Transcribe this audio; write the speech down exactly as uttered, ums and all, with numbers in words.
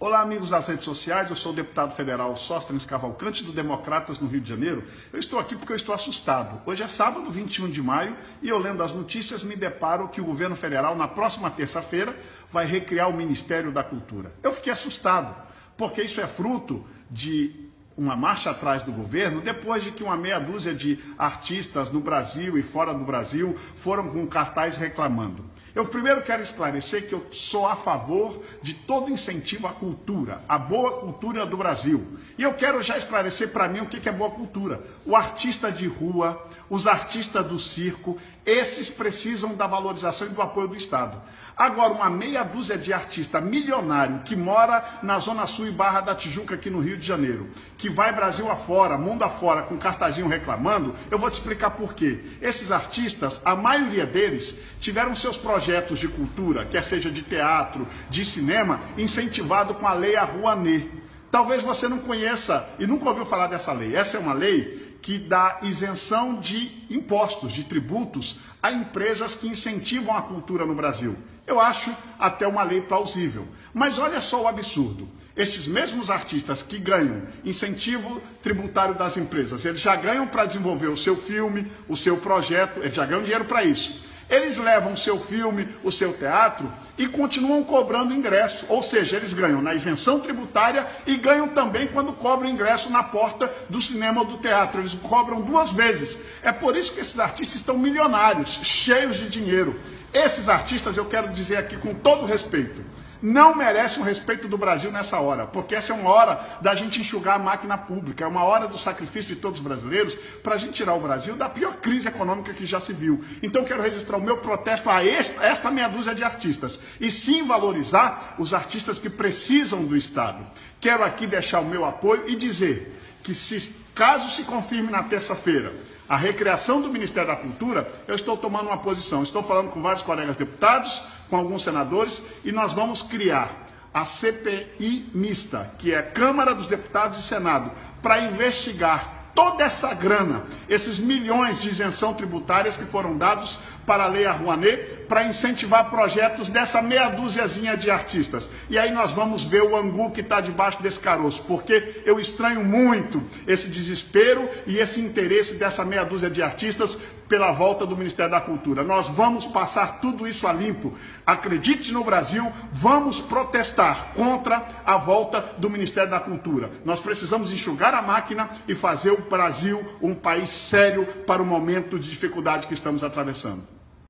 Olá, amigos das redes sociais, eu sou o deputado federal Sóstenes Cavalcante, do Democratas, no Rio de Janeiro. Eu estou aqui porque eu estou assustado. Hoje é sábado, vinte e um de maio, e eu lendo as notícias me deparo que o governo federal, na próxima terça-feira, vai recriar o Ministério da Cultura. Eu fiquei assustado, porque isso é fruto de uma marcha atrás do governo, depois de que uma meia dúzia de artistas no Brasil e fora do Brasil foram com cartaz reclamando. Eu primeiro quero esclarecer que eu sou a favor de todo incentivo à cultura, à boa cultura do Brasil. E eu quero já esclarecer para mim o que é boa cultura. O artista de rua, os artistas do circo, esses precisam da valorização e do apoio do Estado. Agora, uma meia dúzia de artista milionário que mora na Zona Sul e Barra da Tijuca, aqui no Rio de Janeiro, que vai Brasil afora, mundo afora, com cartazinho reclamando, eu vou te explicar por quê. Esses artistas, a maioria deles, tiveram seus projetos de cultura, quer seja de teatro, de cinema, incentivado com a Lei Rouanet. Talvez você não conheça e nunca ouviu falar dessa lei. Essa é uma lei que dá isenção de impostos, de tributos, a empresas que incentivam a cultura no Brasil. Eu acho até uma lei plausível. Mas olha só o absurdo. Estes mesmos artistas que ganham incentivo tributário das empresas, eles já ganham para desenvolver o seu filme, o seu projeto, eles já ganham dinheiro para isso. Eles levam o seu filme, o seu teatro e continuam cobrando ingresso. Ou seja, eles ganham na isenção tributária e ganham também quando cobram ingresso na porta do cinema ou do teatro. Eles cobram duas vezes. É por isso que esses artistas estão milionários, cheios de dinheiro. Esses artistas, eu quero dizer aqui com todo respeito, não merecem o respeito do Brasil nessa hora, porque essa é uma hora da gente enxugar a máquina pública, é uma hora do sacrifício de todos os brasileiros para a gente tirar o Brasil da pior crise econômica que já se viu. Então quero registrar o meu protesto a esta meia dúzia de artistas e sim valorizar os artistas que precisam do Estado. Quero aqui deixar o meu apoio e dizer que se caso se confirme na terça-feira a recriação do Ministério da Cultura, eu estou tomando uma posição. Estou falando com vários colegas deputados, com alguns senadores, e nós vamos criar a C P I mista, que é Câmara dos Deputados e Senado, para investigar toda essa grana, esses milhões de isenção tributárias que foram dados para a Lei Rouanet, para incentivar projetos dessa meia dúziazinha de artistas. E aí nós vamos ver o angu que está debaixo desse caroço, porque eu estranho muito esse desespero e esse interesse dessa meia dúzia de artistas pela volta do Ministério da Cultura. Nós vamos passar tudo isso a limpo. Acredite no Brasil, vamos protestar contra a volta do Ministério da Cultura. Nós precisamos enxugar a máquina e fazer o Brasil um país sério para o momento de dificuldade que estamos atravessando.